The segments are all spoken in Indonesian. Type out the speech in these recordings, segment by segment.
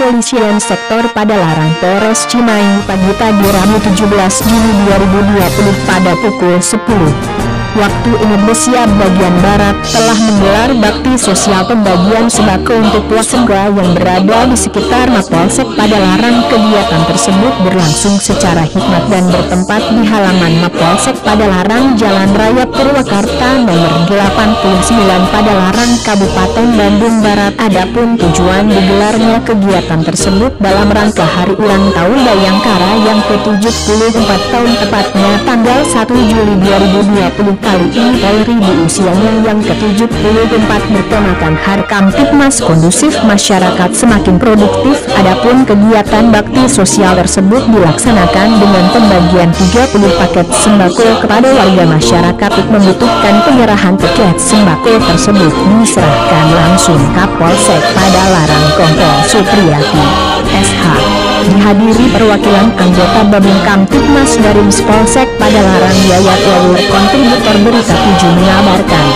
Kepolisian Sektor Padalarang Polres Cimahi pagi tadi Rabu 17 Juni 2020 pada pukul 10 waktu Indonesia bagian Barat telah menggelar bakti sosial pembagian sembako untuk warga yang berada di sekitar Mapolsek Padalarang. Kegiatan tersebut berlangsung secara hikmat dan bertempat di halaman Mapolsek Padalarang, Jalan Raya Purwakarta nomor 89 Padalarang, Kabupaten Bandung Barat. Adapun tujuan digelarnya kegiatan tersebut dalam rangka hari ulang tahun Bayangkara yang ke-74 tahun, tepatnya tanggal 1 Juli 2020. Kali ini Polri di usianya yang ke-74 bertemakan Hari Kamtibmas Kondusif Masyarakat Semakin Produktif. Adapun kegiatan bakti sosial tersebut dilaksanakan dengan pembagian 30 paket sembako kepada warga masyarakat yang membutuhkan. Penyerahan paket sembako tersebut diserahkan langsung Kapolsek Padalarang Kompol Supriyati SH. Dihadiri perwakilan anggota Babin Kamtibmas dari Polsek Padalarang. Yayat Wawur, kontributor Berita 7 mengabarkan.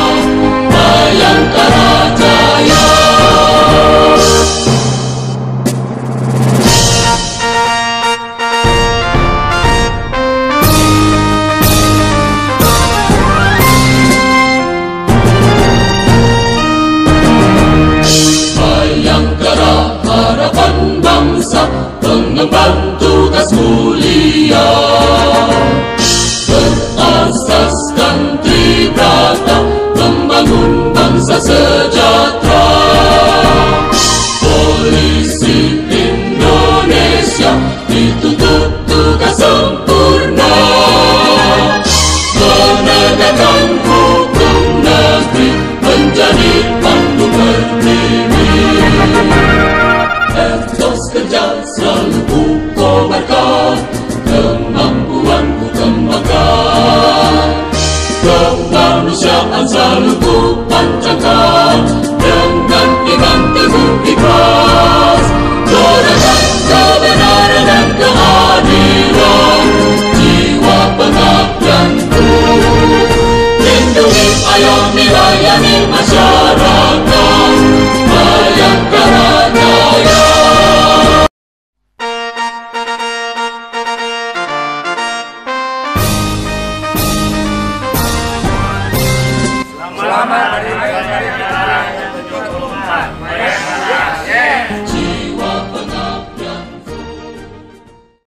Bayangkara harapan bangsa, pengembang tugas mulia, berasaskan tribrata, membangun bangsa